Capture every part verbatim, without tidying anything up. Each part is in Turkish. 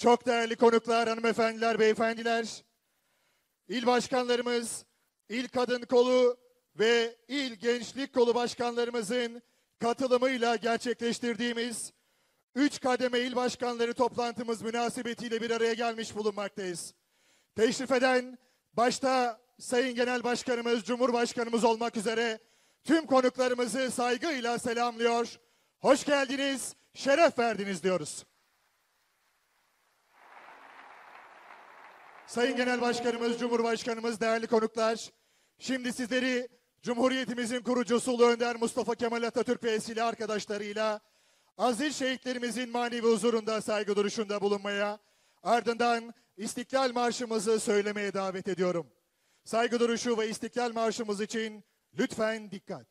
çok değerli konuklar, hanımefendiler, beyefendiler, il başkanlarımız, il kadın kolu ve il gençlik kolu başkanlarımızın katılımıyla gerçekleştirdiğimiz üç kademe il başkanları toplantımız münasebetiyle bir araya gelmiş bulunmaktayız. Teşrif eden başta Sayın Genel Başkanımız, Cumhurbaşkanımız olmak üzere tüm konuklarımızı saygıyla selamlıyor. Hoş geldiniz, şeref verdiniz diyoruz. Sayın Genel Başkanımız, Cumhurbaşkanımız, değerli konuklar, şimdi sizleri Cumhuriyetimizin kurucusu Ulu Önder Mustafa Kemal Atatürk ve silah arkadaşlarıyla aziz şehitlerimizin manevi huzurunda saygı duruşunda bulunmaya, ardından İstiklal Marşımızı söylemeye davet ediyorum. Saygı duruşu ve İstiklal Marşımız için lütfen dikkat.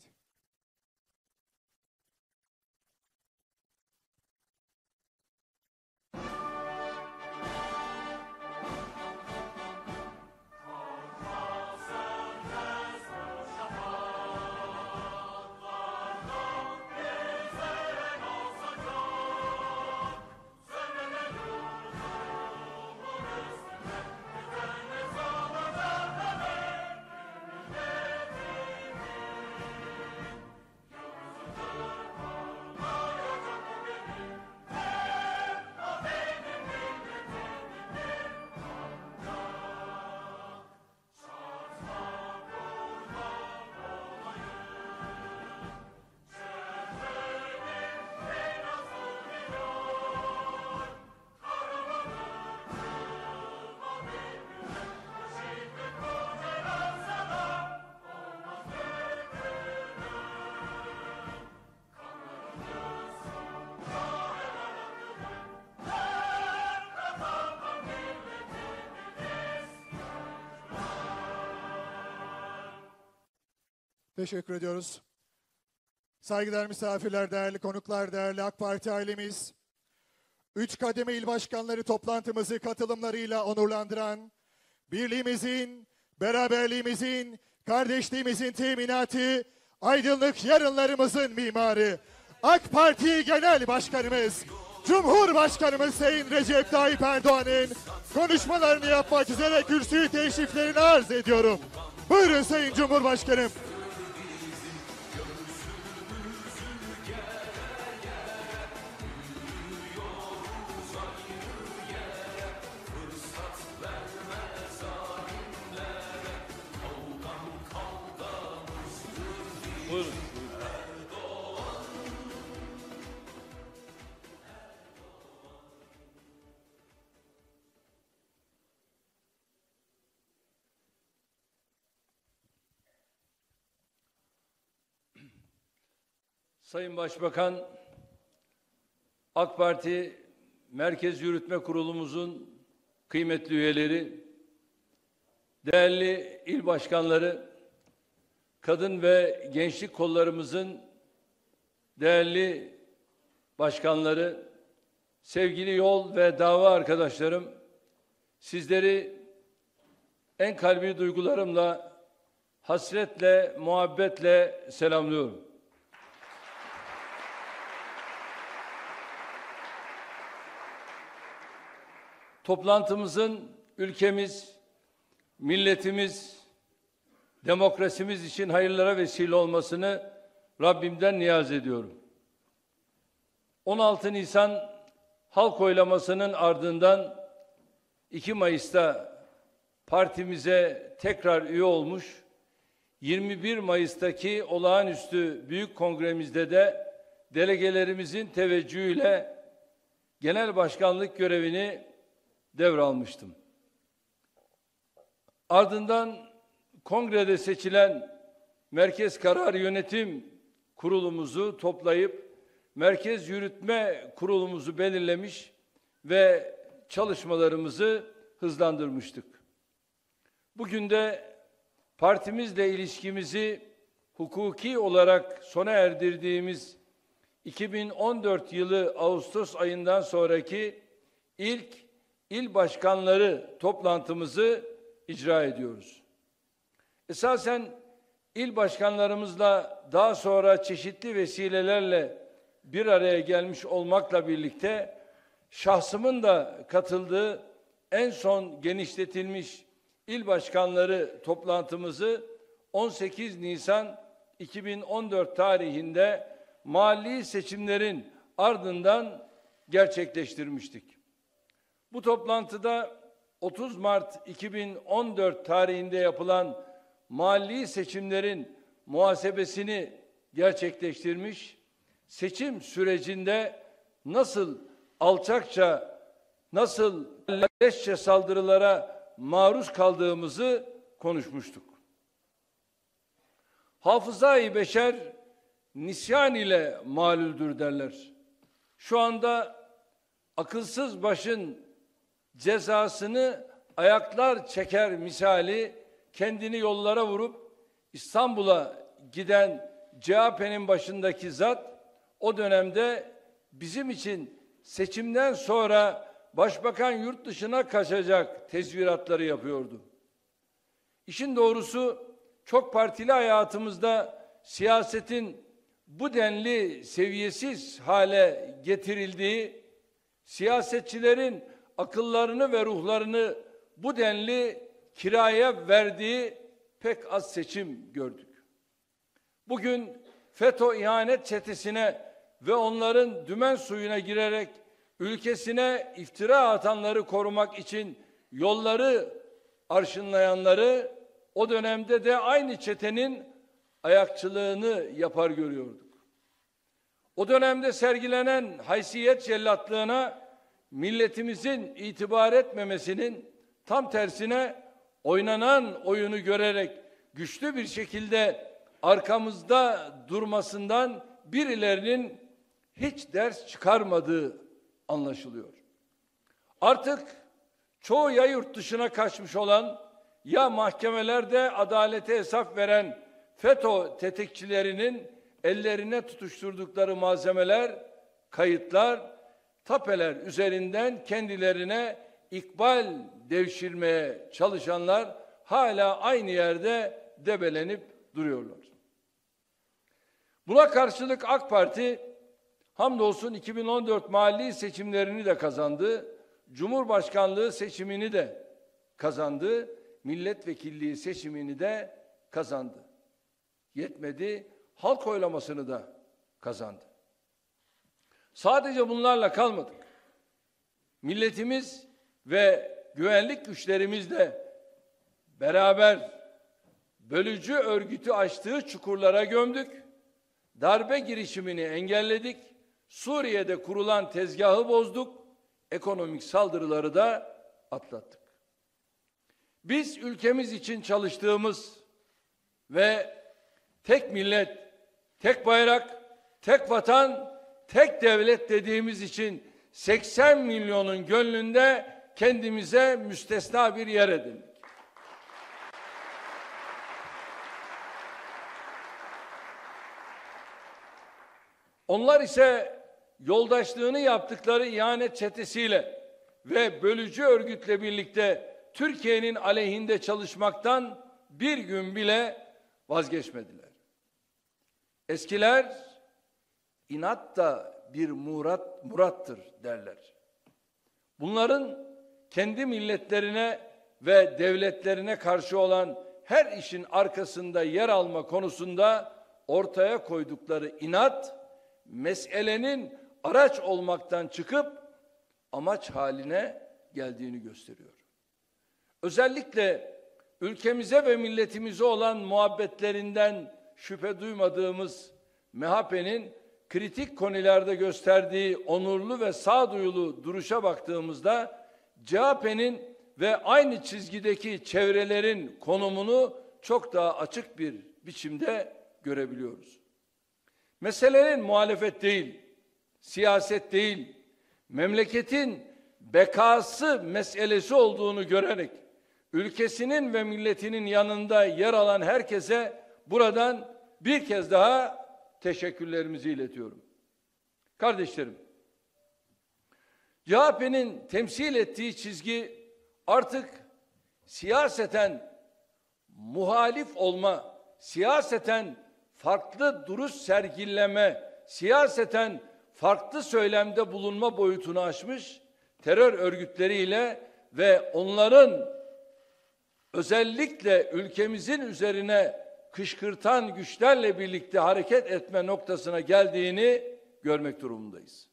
Teşekkür ediyoruz. Saygıdeğer misafirler, değerli konuklar, değerli AK Parti ailemiz, üç kademe il başkanları toplantımızı katılımlarıyla onurlandıran, birliğimizin, beraberliğimizin, kardeşliğimizin teminatı, aydınlık yarınlarımızın mimarı, AK Parti Genel Başkanımız, Cumhurbaşkanımız Sayın Recep Tayyip Erdoğan'ın konuşmalarını yapmak üzere kürsüyü teşriflerini arz ediyorum. Buyurun Sayın Cumhurbaşkanım. Buyurun. Sayın Başbakan, AK Parti Merkez Yürütme Kurulumuzun kıymetli üyeleri, değerli il başkanları, kadın ve gençlik kollarımızın değerli başkanları, sevgili yol ve dava arkadaşlarım, sizleri en kalbi duygularımla, hasretle, muhabbetle selamlıyorum. Toplantımızın ülkemiz, milletimiz, demokrasimiz için hayırlara vesile olmasını Rabbimden niyaz ediyorum. on altı Nisan halk oylamasının ardından iki Mayıs'ta partimize tekrar üye olmuş, yirmi bir Mayıs'taki olağanüstü büyük kongremizde de delegelerimizin teveccühüyle genel başkanlık görevini devralmıştım. Ardından kongrede seçilen Merkez Karar Yönetim Kurulumuzu toplayıp Merkez Yürütme Kurulumuzu belirlemiş ve çalışmalarımızı hızlandırmıştık. Bugün de partimizle ilişkimizi hukuki olarak sona erdirdiğimiz iki bin on dört yılı Ağustos ayından sonraki ilk il başkanları toplantımızı icra ediyoruz. Esasen il başkanlarımızla daha sonra çeşitli vesilelerle bir araya gelmiş olmakla birlikte şahsımın da katıldığı en son genişletilmiş il başkanları toplantımızı on sekiz Nisan iki bin on dört tarihinde mahalli seçimlerin ardından gerçekleştirmiştik. Bu toplantıda otuz Mart iki bin on dört tarihinde yapılan mahalli seçimlerin muhasebesini gerçekleştirmiş, seçim sürecinde nasıl alçakça, nasıl leşçe saldırılara maruz kaldığımızı konuşmuştuk. Hafızayı beşer nisyan ile malüldür derler. Şu anda akılsız başın cezasını ayaklar çeker misali kendini yollara vurup İstanbul'a giden C H P'nin başındaki zat o dönemde bizim için seçimden sonra başbakan yurt dışına kaçacak tezviratları yapıyordu. İşin doğrusu çok partili hayatımızda siyasetin bu denli seviyesiz hale getirildiği, siyasetçilerin akıllarını ve ruhlarını bu denli kiraya verdiği pek az seçim gördük. Bugün FETÖ ihanet çetesine ve onların dümen suyuna girerek ülkesine iftira atanları korumak için yolları arşınlayanları o dönemde de aynı çetenin ayakçılığını yapar görüyorduk. O dönemde sergilenen haysiyet cellatlığına milletimizin itibar etmemesinin tam tersine oynanan oyunu görerek güçlü bir şekilde arkamızda durmasından birilerinin hiç ders çıkarmadığı anlaşılıyor. Artık çoğu ya yurt dışına kaçmış olan ya mahkemelerde adalete hesap veren FETÖ tetikçilerinin ellerine tutuşturdukları malzemeler, kayıtlar, tapeler üzerinden kendilerine ikbal devşirmeye çalışanlar hala aynı yerde debelenip duruyorlar. Buna karşılık AK Parti hamdolsun iki bin on dört mahalli seçimlerini de kazandı, Cumhurbaşkanlığı seçimini de kazandı, milletvekilliği seçimini de kazandı. Yetmedi, halk oylamasını da kazandı. Sadece bunlarla kalmadık. Milletimiz ve güvenlik güçlerimizle beraber bölücü örgütü açtığı çukurlara gömdük, darbe girişimini engelledik, Suriye'de kurulan tezgahı bozduk, ekonomik saldırıları da atlattık. Biz ülkemiz için çalıştığımız ve tek millet, tek bayrak, tek vatan, tek devlet dediğimiz için seksen milyonun gönlünde kendimize müstesna bir yer edindik. Onlar ise yoldaşlığını yaptıkları ihanet çetesiyle ve bölücü örgütle birlikte Türkiye'nin aleyhinde çalışmaktan bir gün bile vazgeçmediler. Eskiler inat da bir murat, murattır derler. Bunların kendi milletlerine ve devletlerine karşı olan her işin arkasında yer alma konusunda ortaya koydukları inat, meselenin araç olmaktan çıkıp amaç haline geldiğini gösteriyor. Özellikle ülkemize ve milletimize olan muhabbetlerinden şüphe duymadığımız M H P'nin kritik konularda gösterdiği onurlu ve sağduyulu duruşa baktığımızda C H P'nin ve aynı çizgideki çevrelerin konumunu çok daha açık bir biçimde görebiliyoruz. Meselenin muhalefet değil, siyaset değil, memleketin bekası meselesi olduğunu görerek ülkesinin ve milletinin yanında yer alan herkese buradan bir kez daha teşekkürlerimizi iletiyorum. Kardeşlerim, C H P'nin temsil ettiği çizgi artık siyaseten muhalif olma, siyaseten farklı duruş sergileme, siyaseten farklı söylemde bulunma boyutunu aşmış terör örgütleriyle ve onların özellikle ülkemizin üzerine kışkırtan güçlerle birlikte hareket etme noktasına geldiğini görmek durumundayız.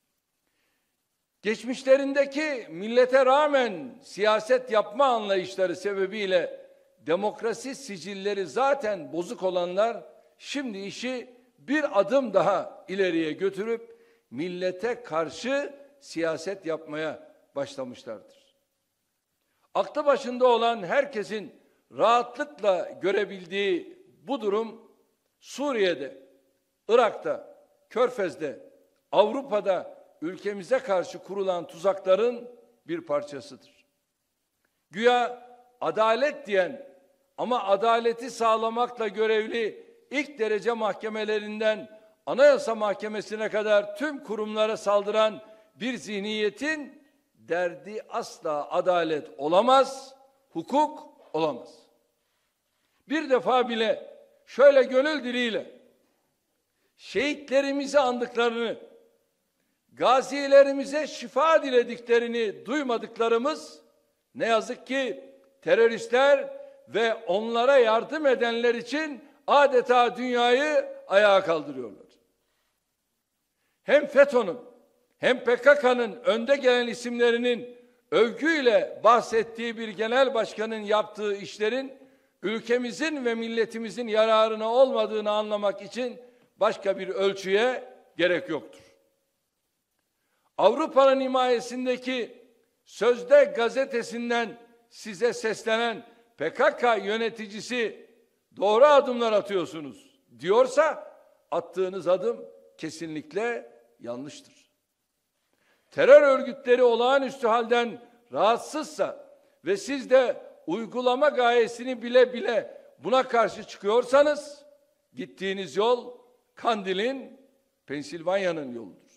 Geçmişlerindeki millete rağmen siyaset yapma anlayışları sebebiyle demokrasi sicilleri zaten bozuk olanlar şimdi işi bir adım daha ileriye götürüp millete karşı siyaset yapmaya başlamışlardır. Aklı başında olan herkesin rahatlıkla görebildiği bu durum Suriye'de, Irak'ta, Körfez'de, Avrupa'da ülkemize karşı kurulan tuzakların bir parçasıdır. Güya adalet diyen ama adaleti sağlamakla görevli ilk derece mahkemelerinden Anayasa Mahkemesi'ne kadar tüm kurumlara saldıran bir zihniyetin derdi asla adalet olamaz, hukuk olamaz. Bir defa bile şöyle gönül diliyle şehitlerimizi andıklarını, gazilerimize şifa dilediklerini duymadıklarımız ne yazık ki teröristler ve onlara yardım edenler için adeta dünyayı ayağa kaldırıyorlar. Hem FETÖ'nün hem P K K'nın önde gelen isimlerinin övgüyle bahsettiği bir genel başkanın yaptığı işlerin ülkemizin ve milletimizin yararına olmadığını anlamak için başka bir ölçüye gerek yoktur. Avrupa'nın himayesindeki Sözde gazetesinden size seslenen P K K yöneticisi doğru adımlar atıyorsunuz diyorsa attığınız adım kesinlikle yanlıştır. Terör örgütleri olağanüstü halden rahatsızsa ve siz de uygulama gayesini bile bile buna karşı çıkıyorsanız gittiğiniz yol Kandil'in, Pensilvanya'nın yoludur.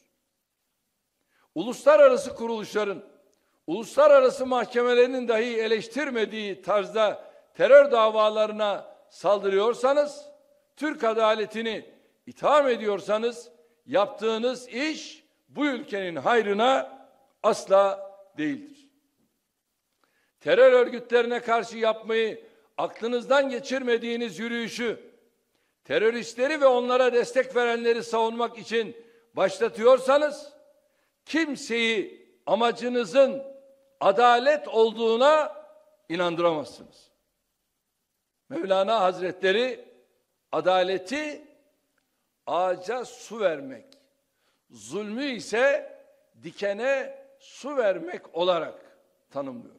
Uluslararası kuruluşların, uluslararası mahkemelerinin dahi eleştirmediği tarzda terör davalarına saldırıyorsanız, Türk adaletini itham ediyorsanız yaptığınız iş bu ülkenin hayrına asla değildir. Terör örgütlerine karşı yapmayı aklınızdan geçirmediğiniz yürüyüşü, teröristleri ve onlara destek verenleri savunmak için başlatıyorsanız, kimseyi amacınızın adalet olduğuna inandıramazsınız. Mevlana Hazretleri adaleti ağaca su vermek, zulmü ise dikene su vermek olarak tanımlıyor.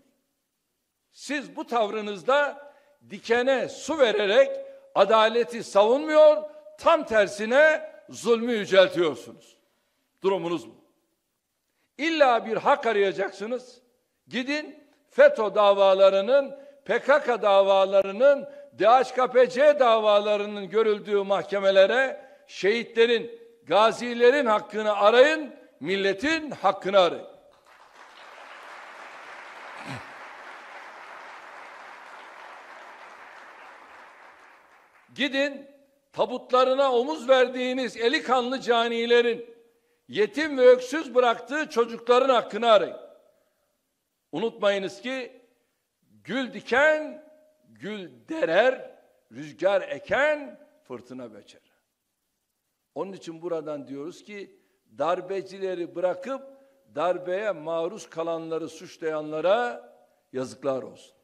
Siz bu tavrınızda dikene su vererek adaleti savunmuyor, tam tersine zulmü yüceltiyorsunuz. Durumunuz bu. İlla bir hak arayacaksınız. Gidin FETÖ davalarının, P K K davalarının, D H K P C davalarının görüldüğü mahkemelere şehitlerin, gazilerin hakkını arayın, milletin hakkını arayın. Gidin tabutlarına omuz verdiğiniz eli kanlı canilerin, yetim ve öksüz bıraktığı çocukların hakkını arayın. Unutmayınız ki gül diken gül derer, rüzgar eken fırtına beçer. Onun için buradan diyoruz ki darbecileri bırakıp darbeye maruz kalanları suçlayanlara yazıklar olsun.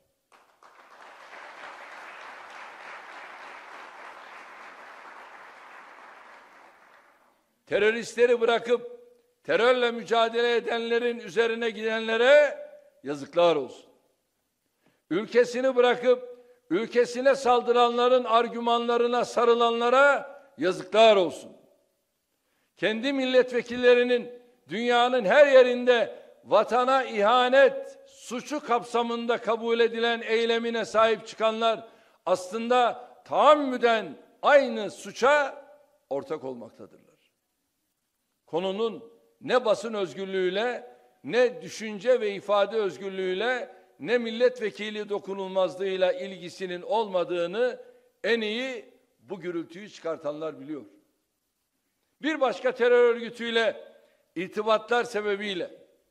Teröristleri bırakıp terörle mücadele edenlerin üzerine gidenlere yazıklar olsun. Ülkesini bırakıp ülkesine saldıranların argümanlarına sarılanlara yazıklar olsun. Kendi milletvekillerinin dünyanın her yerinde vatana ihanet suçu kapsamında kabul edilen eylemine sahip çıkanlar aslında tahammüden aynı suça ortak olmaktadırlar. Konunun ne basın özgürlüğüyle, ne düşünce ve ifade özgürlüğüyle, ne milletvekili dokunulmazlığıyla ilgisinin olmadığını en iyi bu gürültüyü çıkartanlar biliyor. Bir başka terör örgütüyle irtibatlar sebebiyle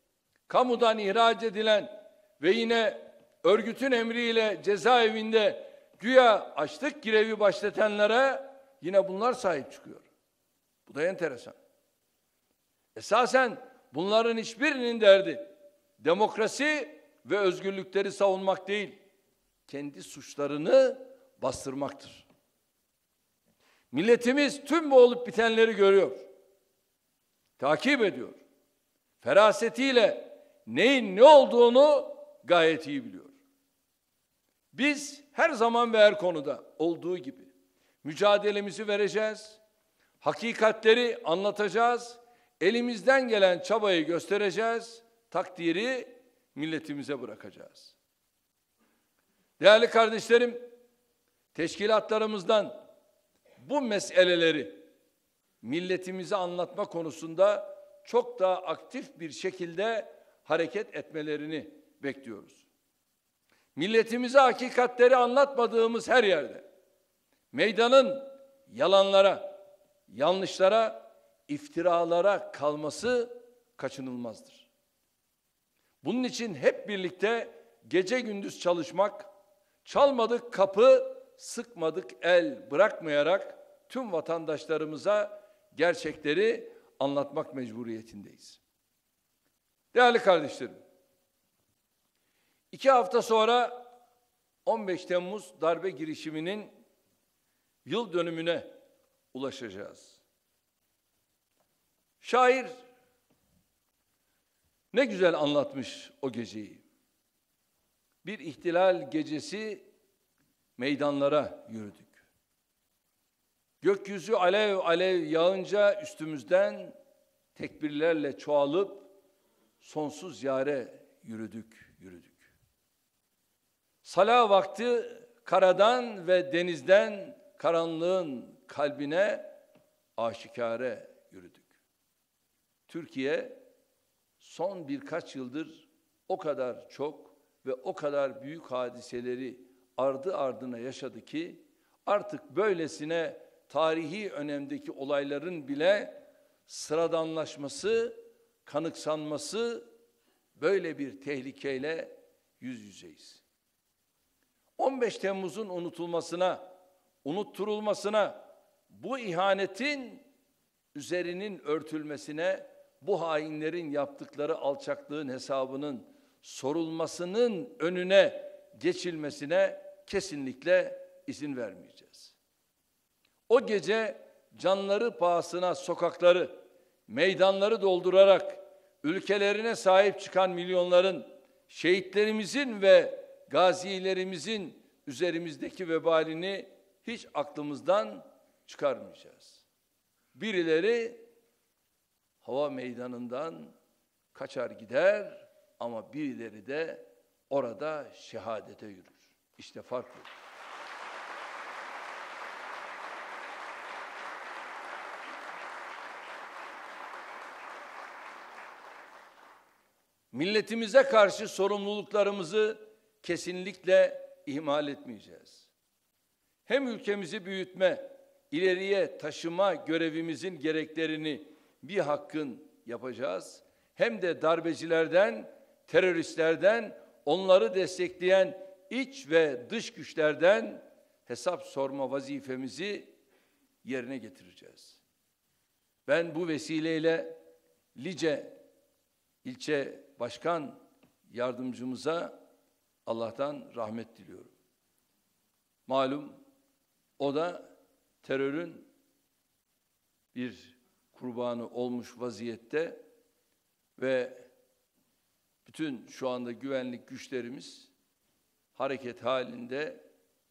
kamudan ihraç edilen ve yine örgütün emriyle cezaevinde güya açlık grevi başlatanlara yine bunlar sahip çıkıyor. Bu da enteresan. Esasen bunların hiçbirinin derdi demokrasi ve özgürlükleri savunmak değil, kendi suçlarını bastırmaktır. Milletimiz tüm bu olup bitenleri görüyor, takip ediyor. Ferasetiyle neyin ne olduğunu gayet iyi biliyor. Biz her zaman ve her konuda olduğu gibi mücadelemizi vereceğiz, hakikatleri anlatacağız, elimizden gelen çabayı göstereceğiz, takdiri milletimize bırakacağız. Değerli kardeşlerim, teşkilatlarımızdan bu meseleleri milletimize anlatma konusunda çok daha aktif bir şekilde hareket etmelerini bekliyoruz. Milletimize hakikatleri anlatmadığımız her yerde meydanın yalanlara, yanlışlara, iftiralara kalması kaçınılmazdır. Bunun için hep birlikte gece gündüz çalışmak, çalmadık kapı, sıkmadık el bırakmayarak tüm vatandaşlarımıza gerçekleri anlatmak mecburiyetindeyiz. Değerli kardeşlerim, iki hafta sonra on beş Temmuz darbe girişiminin yıl dönümüne ulaşacağız. Şair ne güzel anlatmış o geceyi. Bir ihtilal gecesi meydanlara yürüdük. Gökyüzü alev alev yağınca üstümüzden tekbirlerle çoğalıp sonsuz yâre yürüdük, yürüdük. Salah vakti karadan ve denizden karanlığın kalbine aşikare yürüdük. Türkiye son birkaç yıldır o kadar çok ve o kadar büyük hadiseleri ardı ardına yaşadı ki artık böylesine tarihi önemdeki olayların bile sıradanlaşması, kanıksanması böyle bir tehlikeyle yüz yüzeyiz. on beş Temmuz'un unutulmasına, unutturulmasına, bu ihanetin üzerinin örtülmesine, bu hainlerin yaptıkları alçaklığın hesabının sorulmasının önüne geçilmesine kesinlikle izin vermeyeceğiz. O gece canları pahasına sokakları, meydanları doldurarak ülkelerine sahip çıkan milyonların, şehitlerimizin ve gazilerimizin üzerimizdeki vebalini hiç aklımızdan çıkarmayacağız. Birileri hava meydanından kaçar gider ama birileri de orada şehadete yürür. İşte fark bu. Milletimize karşı sorumluluklarımızı kesinlikle ihmal etmeyeceğiz. Hem ülkemizi büyütme, ileriye taşıma görevimizin gereklerini bir hakkın yapacağız. Hem de darbecilerden, teröristlerden, onları destekleyen iç ve dış güçlerden hesap sorma vazifemizi yerine getireceğiz. Ben bu vesileyle Lice ilçe başkan yardımcımıza Allah'tan rahmet diliyorum. Malum o da terörün bir kurbanı olmuş vaziyette ve bütün şu anda güvenlik güçlerimiz hareket halinde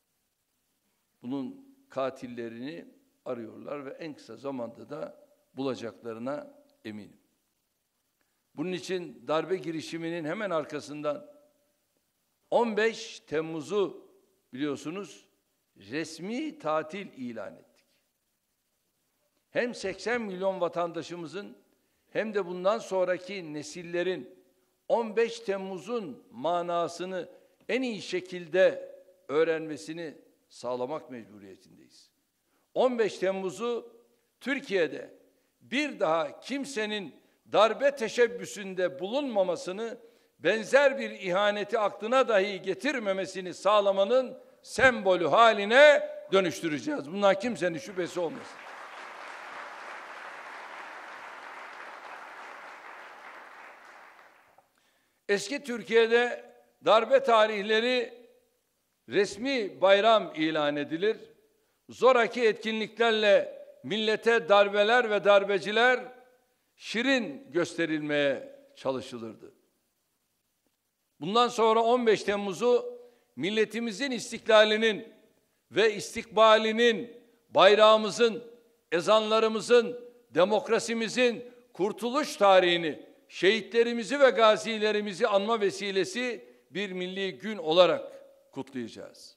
bunun katillerini arıyorlar ve en kısa zamanda da bulacaklarına eminim. Bunun için darbe girişiminin hemen arkasından on beş Temmuz'u biliyorsunuz resmi tatil ilan ettik. Hem seksen milyon vatandaşımızın hem de bundan sonraki nesillerin on beş Temmuz'un manasını en iyi şekilde öğrenmesini sağlamak mecburiyetindeyiz. on beş Temmuz'u Türkiye'de bir daha kimsenin darbe teşebbüsünde bulunmamasını, benzer bir ihaneti aklına dahi getirmemesini sağlamanın sembolü haline dönüştüreceğiz. Bundan kimsenin şüphesi olmasın. Eski Türkiye'de darbe tarihleri resmi bayram ilan edilir. Zoraki etkinliklerle millete darbeler ve darbeciler şirin gösterilmeye çalışılırdı. Bundan sonra on beş Temmuz'u milletimizin istiklalinin ve istikbalinin, bayrağımızın, ezanlarımızın, demokrasimizin kurtuluş tarihini, şehitlerimizi ve gazilerimizi anma vesilesi bir milli gün olarak kutlayacağız.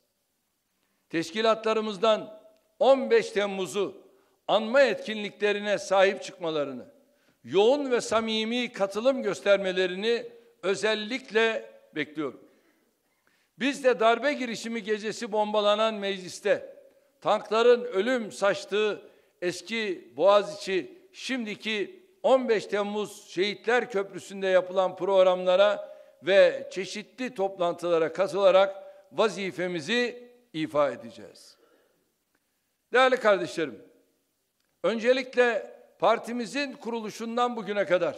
Teşkilatlarımızdan on beş Temmuz'u anma etkinliklerine sahip çıkmalarını, yoğun ve samimi katılım göstermelerini özellikle bekliyorum. Biz de darbe girişimi gecesi bombalanan mecliste, tankların ölüm saçtığı eski Boğaziçi, şimdiki on beş Temmuz Şehitler Köprüsü'nde yapılan programlara ve çeşitli toplantılara katılarak vazifemizi ifa edeceğiz. Değerli kardeşlerim, öncelikle partimizin kuruluşundan bugüne kadar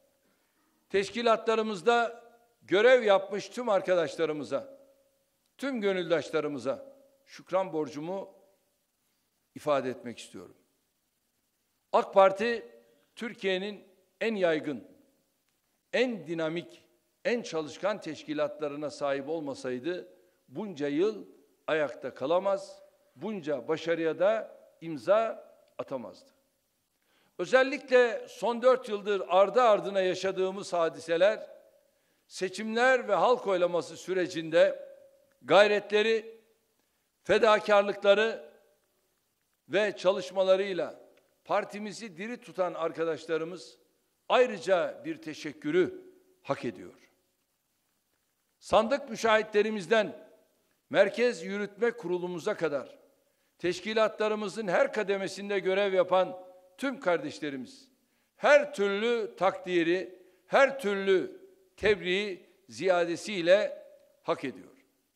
teşkilatlarımızda görev yapmış tüm arkadaşlarımıza, tüm gönüldaşlarımıza şükran borcumu ifade etmek istiyorum. AK Parti, Türkiye'nin en yaygın, en dinamik, en çalışkan teşkilatlarına sahip olmasaydı bunca yıl ayakta kalamaz, bunca başarıya da imza atamazdı. Özellikle son dört yıldır ardı ardına yaşadığımız hadiseler, seçimler ve halk oylaması sürecinde gayretleri, fedakarlıkları ve çalışmalarıyla partimizi diri tutan arkadaşlarımız ayrıca bir teşekkürü hak ediyor. Sandık müşahitlerimizden Merkez Yürütme Kurulumuza kadar teşkilatlarımızın her kademesinde görev yapan tüm kardeşlerimiz her türlü takdiri, her türlü tebriği ziyadesiyle hak ediyor.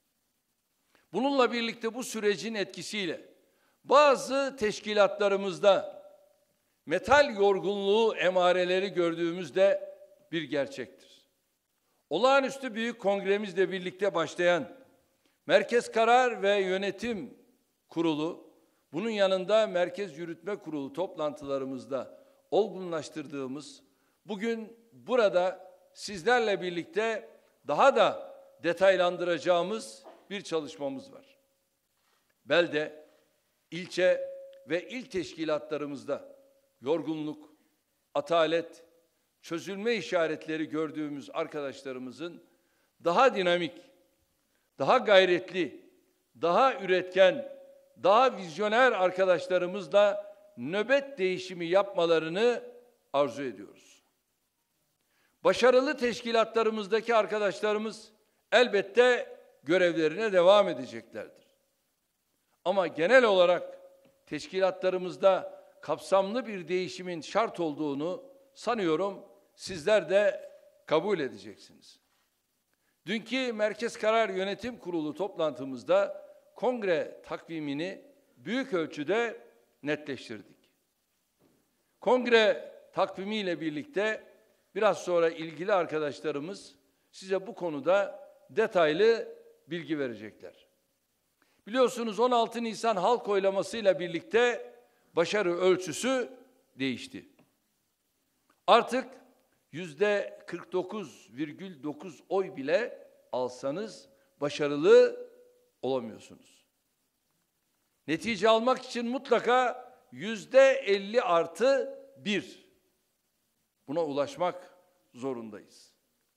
Bununla birlikte bu sürecin etkisiyle bazı teşkilatlarımızda metal yorgunluğu emareleri gördüğümüzde bir gerçektir. Olağanüstü Büyük Kongremizle birlikte başlayan Merkez Karar ve Yönetim Kurulu, bunun yanında Merkez Yürütme Kurulu toplantılarımızda olgunlaştırdığımız, bugün burada sizlerle birlikte daha da detaylandıracağımız bir çalışmamız var. Belde, ilçe ve il teşkilatlarımızda yorgunluk, atalet, çözülme işaretleri gördüğümüz arkadaşlarımızın daha dinamik, daha gayretli, daha üretken, daha vizyoner arkadaşlarımızla nöbet değişimi yapmalarını arzu ediyoruz. Başarılı teşkilatlarımızdaki arkadaşlarımız elbette görevlerine devam edeceklerdir. Ama genel olarak teşkilatlarımızda kapsamlı bir değişimin şart olduğunu sanıyorum sizler de kabul edeceksiniz. Dünkü Merkez Karar Yönetim Kurulu toplantımızda kongre takvimini büyük ölçüde netleştirdik. Kongre takvimiyle birlikte biraz sonra ilgili arkadaşlarımız size bu konuda detaylı bilgi verecekler. Biliyorsunuz on altı Nisan halk oylamasıyla birlikte başarı ölçüsü değişti. Artık yüzde kırk dokuz virgül dokuz oy bile alsanız başarılı olamıyorsunuz. Netice almak için mutlaka yüzde elli artı bir. Buna ulaşmak zorundayız.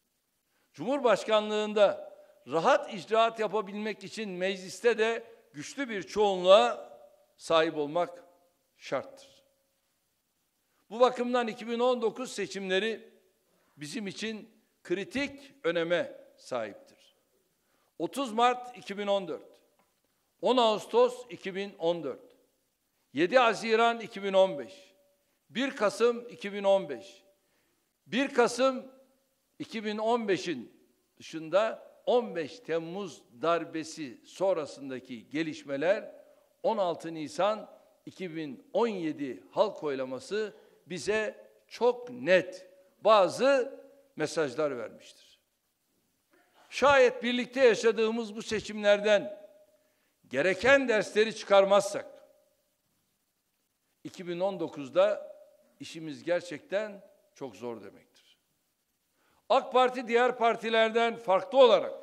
Cumhurbaşkanlığında rahat icraat yapabilmek için mecliste de güçlü bir çoğunluğa sahip olmak şarttır. Bu bakımdan iki bin on dokuz seçimleri bizim için kritik öneme sahiptir. otuz Mart iki bin on dört, on Ağustos iki bin on dört, yedi Haziran iki bin on beş, bir Kasım iki bin on beş, bir Kasım iki bin on beşin dışında on beş Temmuz darbesi sonrasındaki gelişmeler, on altı Nisan iki bin on yedi halk oylaması bize çok net bazı mesajlar vermiştir. Şayet birlikte yaşadığımız bu seçimlerden gereken dersleri çıkarmazsak, iki bin on dokuzda işimiz gerçekten çok zor demektir. AK Parti diğer partilerden farklı olarak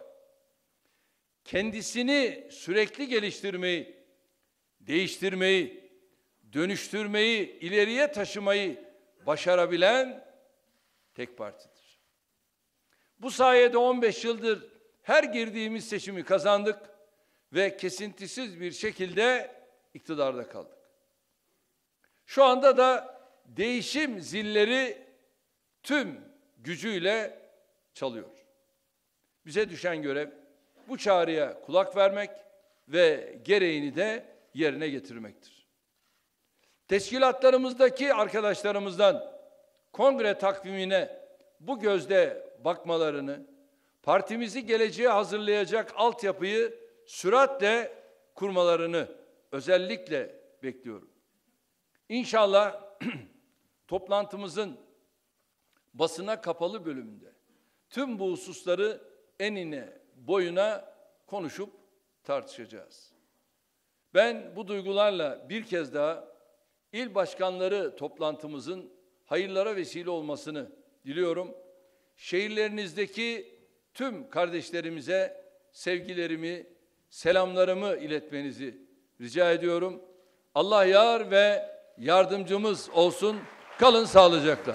kendisini sürekli geliştirmeyi, değiştirmeyi, dönüştürmeyi, ileriye taşımayı başarabilen tek partidir. Bu sayede on beş yıldır her girdiğimiz seçimi kazandık ve kesintisiz bir şekilde iktidarda kaldık. Şu anda da değişim zilleri tüm gücüyle çalıyor. Bize düşen görev bu çağrıya kulak vermek ve gereğini de yerine getirmektir. Teşkilatlarımızdaki arkadaşlarımızdan kongre takvimine bu gözle bakmalarını, partimizi geleceğe hazırlayacak altyapıyı süratle kurmalarını özellikle bekliyorum. İnşallah toplantımızın basına kapalı bölümünde tüm bu hususları enine boyuna konuşup tartışacağız. Ben bu duygularla bir kez daha il başkanları toplantımızın hayırlara vesile olmasını diliyorum. Şehirlerinizdeki tüm kardeşlerimize sevgilerimi, selamlarımı iletmenizi rica ediyorum. Allah yar ve yardımcımız olsun. Kalın sağlıcakla.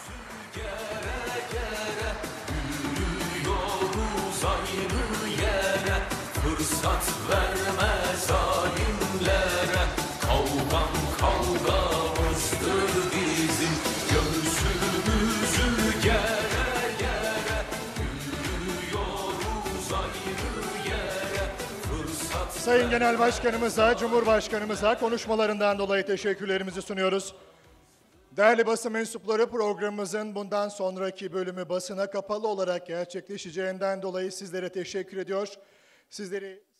Fırsat verme zalimlere, kavgam kavgamızdır bizim, göğsümüzü gere gere, yürüyoruz ayrı yere, fırsat... Sayın Genel Başkanımıza, Cumhurbaşkanımıza konuşmalarından dolayı teşekkürlerimizi sunuyoruz. Değerli basın mensupları, programımızın bundan sonraki bölümü basına kapalı olarak gerçekleşeceğinden dolayı sizlere teşekkür ediyor. Sizleri